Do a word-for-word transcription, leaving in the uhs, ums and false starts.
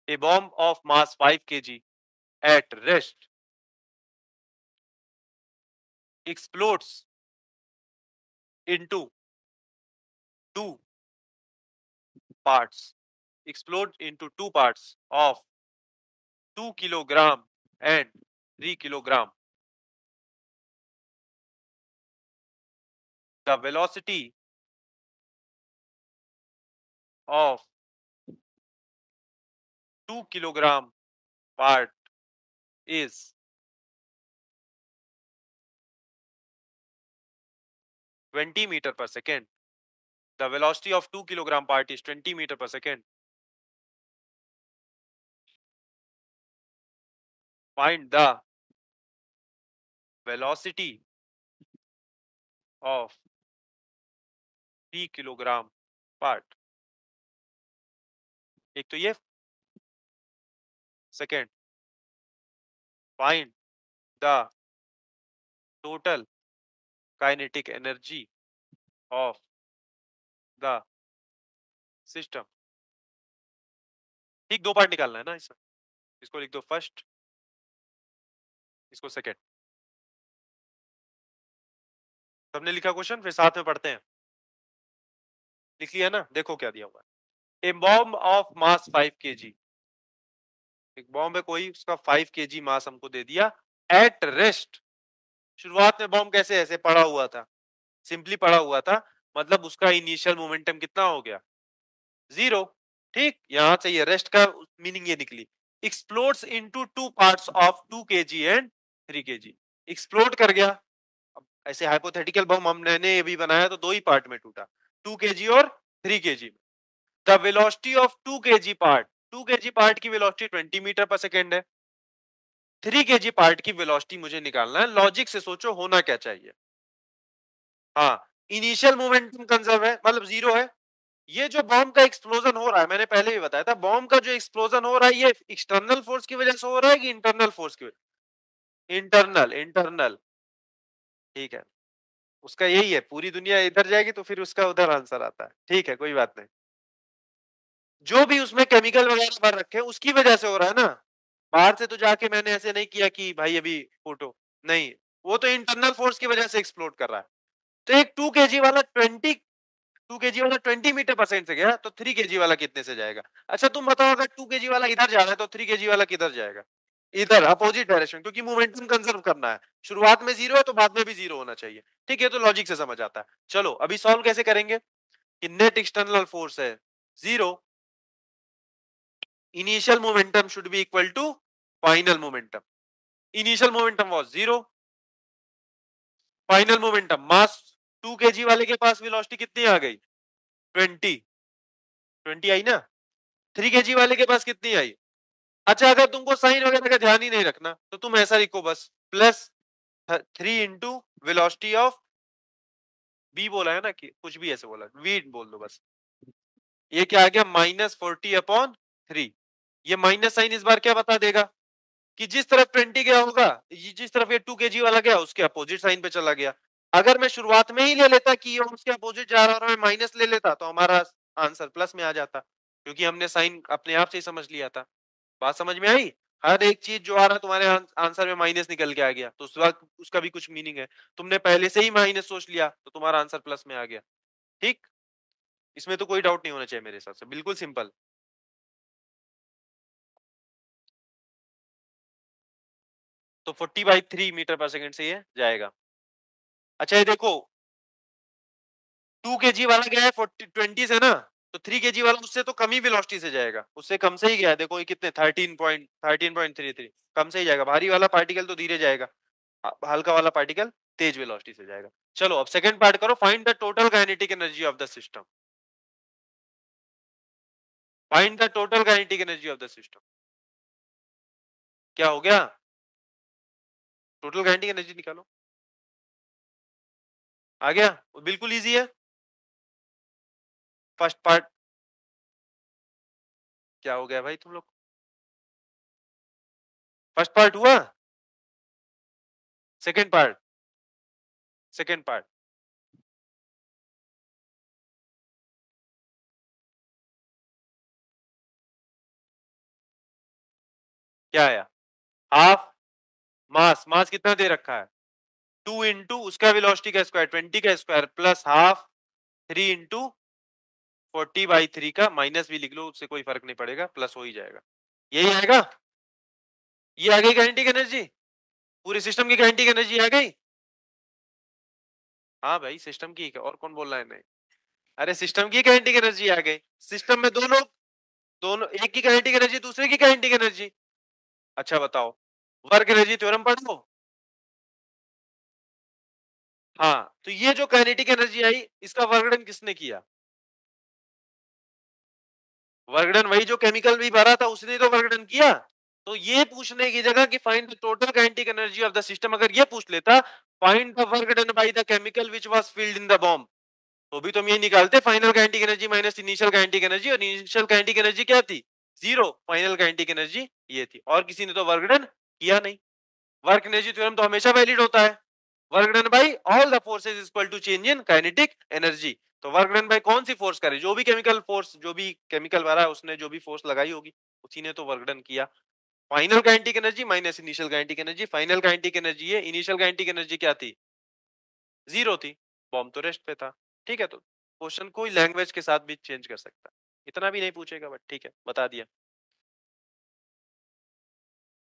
A bomb of mass five kilograms at rest explodes into two parts. Explode into two parts of two kilogram and three kilogram. The velocity of two kilogram part is twenty meter per second. The velocity of two kilogram part is twenty meter per second. Find the velocity of three kilogram part. एक तो ये, second, find the total kinetic energy of the system. ठीक, दो part निकालना है ना इसमें. इसको लिख दो फर्स्ट, इसको सेकंड. सबने लिखा क्वेश्चन, फिर साथ में पढ़ते हैं. लिख लिया ना? देखो क्या दिया हुआ है. A bomb of mass five kg. एक बॉम्ब है कोई, उसका फाइव केजी मास हमको दे दिया एट रेस्ट. शुरुआत में बॉम्ब कैसे ऐसे पड़ा हुआ था, सिंपली पड़ा हुआ था, मतलब उसका इनिशियल मोमेंटम कितना हो गया? जीरो. ठीक, यहां से ये रेस्ट का मीनिंग ये निकली. Explodes into two parts of two kg and three kg. Explode कर गया. अब ऐसे हाइपोथेटिकल बम हमने अभी बनाया तो दो ही पार्ट में टूटा, टू केजी और three kg. The velocity of two kg part, two kg part की वेलोसिटी ट्वेंटी मीटर पर सेकेंड है. थ्री केजी पार्ट की वेलोसिटी मुझे निकालना है. लॉजिक से सोचो होना क्या चाहिए. हाँ, इनिशियल मोमेंटम कंजर्व है, मतलब जीरो है. ये जो बॉम्ब का एक्सप्लोजन हो रहा है, मैंने पहले भी बताया था, बॉम्ब का जो एक्सप्लोजन हो रहा है ये एक्सटर्नल फोर्स की वजह से हो रहा है कि इंटरनल फोर्स की वजह? इंटरनल. इंटरनल, ठीक है. उसका यही है, पूरी दुनिया इधर जाएगी तो फिर उसका उधर आंसर आता है. ठीक है, कोई बात नहीं. जो भी उसमें केमिकल वगैरह भर रखे उसकी वजह से हो रहा है ना. बाहर से तो जाके मैंने ऐसे नहीं किया कि भाई अभी फोटो नहीं, वो तो इंटरनल फोर्स की वजह से एक्सप्लोड कर रहा है. तो एक टू केजी वाला ट्वेंटी टू केजी वाला ट्वेंटी मीटर परसेंट से गया, तो थ्री केजी वाला कितने से जाएगा? अच्छा तुम बताओ, अगर टू केजी वाला इधर जा रहा है तो थ्री केजी वाला किधर जाएगा? इधर, अपोजिट डायरेक्शन, क्योंकि मोमेंटम कंजर्व करना है. शुरुआत में जीरो है तो बाद में भी जीरो होना चाहिए. ठीक है, तो लॉजिक से समझ आता है. चलो अभी सॉल्व कैसे करेंगे. कि नेट एक्सटर्नल फोर्स है zero, initial momentum should be equal to final momentum. Initial momentum was zero, final momentum mass two kg वाले के पास वेलोसिटी कितनी आ गई? ट्वेंटी. ट्वेंटी आई ना. थ्री केजी वाले के पास कितनी आई? अच्छा, अगर तुमको साइन वगैरह का ध्यान ही नहीं रखना तो तुम ऐसा लिखो बस, plus three into velocity of b बोला है ना, कि कुछ भी ऐसे बोला, वी बोल दो बस. ये क्या आ गया? Minus forty upon three. ये माइनस साइन इस बार क्या बता देगा? कि जिस तरफ ट्वेंटी गया होगा, जिस तरफ ये टू केजी वाला गया उसके अपोजिट साइन पे चला गया. अगर मैं शुरुआत में ही ले लेता कि ये उसके अपोजिट जा रहा और मैं माइनस ले लेता तो हमारा आंसर प्लस में आ जाता, क्योंकि हमने साइन अपने आप से ही समझ लिया था. बात समझ में आई? हर एक चीज जो आ रहा है तुम्हारे आंसर में माइनस निकल के आ गया तो उस वक्त उसका भी कुछ मीनिंग है. तुमने पहले से ही माइनस सोच लिया तो तुम्हारा आंसर प्लस में आ गया. ठीक, इसमें तो कोई डाउट नहीं होना चाहिए मेरे हिसाब से, बिल्कुल सिंपल. तो फोर्टी बाई थ्री मीटर पर सेकंड से ये जाएगा. अच्छा ये देखो, टू केजी वाला गया है फोर्टी ट्वेंटी से ना, तो थ्री केजी वाला उससे तो कम ही वेलोसिटी से जाएगा, उससे कम से ही गया है. देखो ये कितने, thirteen point thirteen point three three. कम से ही जाएगा. भारी वाला पार्टिकल तो धीरे जाएगा, हल्का वाला पार्टिकल तेज वेलोसिटी से जाएगा. चलो अब सेकंड पार्ट करो. Find the total kinetic energy of the system. Find the total kinetic energy of the system. क्या हो गया? टोटल काइनेटिक एनर्जी निकालो. आ गया? बिल्कुल इजी है. First part. क्या हो गया भाई तुम लोग? फर्स्ट पार्ट हुआ, सेकंड पार्ट. सेकंड पार्ट क्या आया? हाफ मास, मास कितना दे रखा है? टू इंटू उसका वेलोसिटी का स्क्वायर ट्वेंटी का square plus half three into forty by three का माइनस भी लिख लो, उससे कोई फर्क नहीं पड़ेगा, प्लस हो ही जाएगा। यही आएगा, ये आ गई काइनेटिक एनर्जी, पूरे सिस्टम की काइनेटिक एनर्जी आ गई। हाँ भाई सिस्टम की, और कौन बोल रहा है नहीं? अरे सिस्टम की काइनेटिक एनर्जी आ गई, सिस्टम में दोनों दोनों एक की काइनेटिक एनर्जी दूसरे की काइनेटिक एनर्जी। अच्छा बताओ, वर्क एनर्जी थ्योरम पढ़ लो। हाँ, तो ये जो काइनेटिक एनर्जी आई, इसका वर्गडन किसने किया? वर्गडन वही जो केमिकल भी भरा था उसने तो वर्गडन किया। तो ये पूछने की जगह कि find the total kinetic energy of the system, अगर ये पूछ लेता find the work done by the chemical which was filled in the bomb, तो भी तुम ये निकालते final kinetic energy minus initial kinetic energy, और इनिशियल काइनेटिक एनर्जी क्या थी? जीरो, फाइनल काइनेटिक एनर्जी ये थी, और किसी ने तो वर्क डन किया नहीं। वर्क एनर्जी थ्योरम तो हमेशा वैलिड होता है, work done by all the forces is equal to change in kinetic energy. तो वर्क डन बाय कौन सी फोर्स करे? जो भी केमिकल फोर्स, जो भी केमिकल भरा है उसने जो भी फोर्स लगाई होगी, उसी ने तो वर्क डन किया। Final kinetic energy minus initial kinetic energy, final kinetic energy है, इनिशियल काइनेटिक एनर्जी क्या थी? जीरो थी, बॉम्ब तो रेस्ट पे था। ठीक है, तो क्वेश्चन कोई लैंग्वेज के साथ भी चेंज कर सकता है, इतना भी नहीं पूछेगा, बट ठीक है बता दिया।